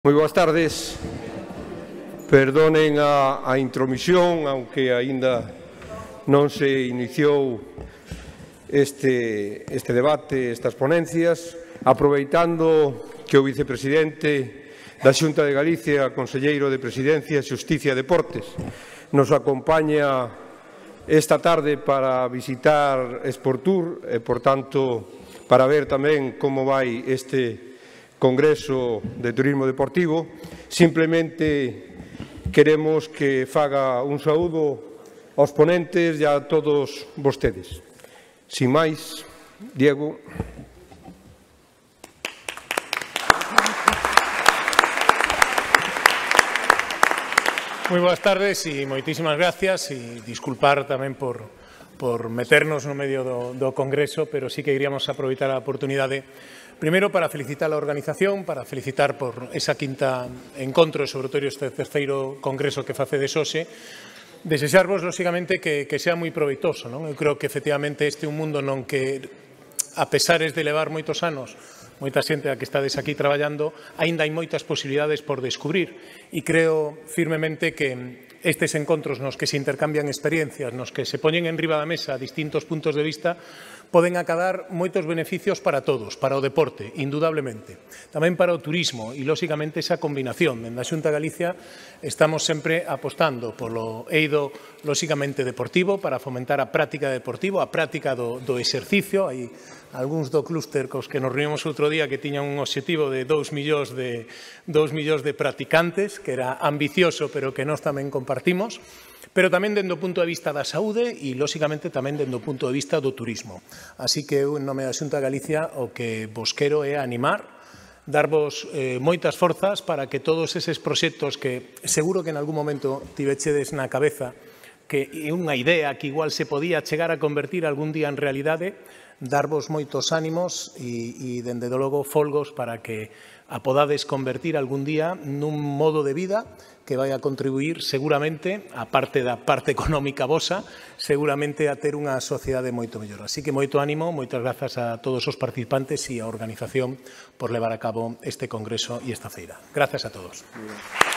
Moi boas tardes. Perdonen a intromisión, aunque aínda non se iniciou este debate, estas ponencias, aproveitando que o vicepresidente da Xunta de Galicia, conselleiro de Presidencia, Xusticia e Deportes, nos acompaña esta tarde para visitar Sportur e, por tanto, para ver tamén como vai este Congreso de Turismo Deportivo. Simplemente queremos que faga un saúdo aos ponentes e a todos vostedes. Sin máis, Diego. Moi boas tardes e moitísimas gracias, e disculpar tamén por meternos no medio do Congreso, pero sí que iríamos aproveitar a oportunidade primeiro para felicitar a organización, para felicitar por esa quinta encontro e sobre todo este terceiro congreso que facedes hoxe. Desexarvos, lóxicamente, que sea moi proveitoso, non? Eu creo que, efectivamente, este é un mundo non que, a pesares de levar moitos anos, moita xente a que estades aquí traballando, aínda hai moitas posibilidades por descubrir. E creo firmemente que estes encontros nos que se intercambian experiencias, nos que se poñen en riba da mesa distintos puntos de vista, poden acadar moitos beneficios para todos, para o deporte, indudablemente, tamén para o turismo e, lóxicamente, esa combinación. Dende a Xunta de Galicia estamos sempre apostando polo eido, lóxicamente, deportivo, para fomentar a práctica deportiva, a práctica do exercicio. Hai algúns do clúster cos que nos reunimos outro día que tiñan un obxectivo de 2 millóns de practicantes, que era ambicioso, pero que nós tamén compartimos, pero tamén dende o punto de vista da saúde e, lóxicamente, tamén dende o punto de vista do turismo. Así que, eu, en nome da Xunta de Galicia, o que vos quero é animar, darvos moitas forzas para que todos eses proxectos que seguro que en algún momento tivechedes na cabeza, que é unha idea que igual se podía chegar a convertir algún día en realidade, darvos moitos ánimos e dende logo, folgos para que a podades convertir algún día nun modo de vida que vai a contribuir seguramente, a parte da parte económica vosa, seguramente a ter unha sociedade moito mellor. Así que moito ánimo, moitas grazas a todos os participantes e a organización por levar a cabo este congreso e esta feira. Grazas a todos.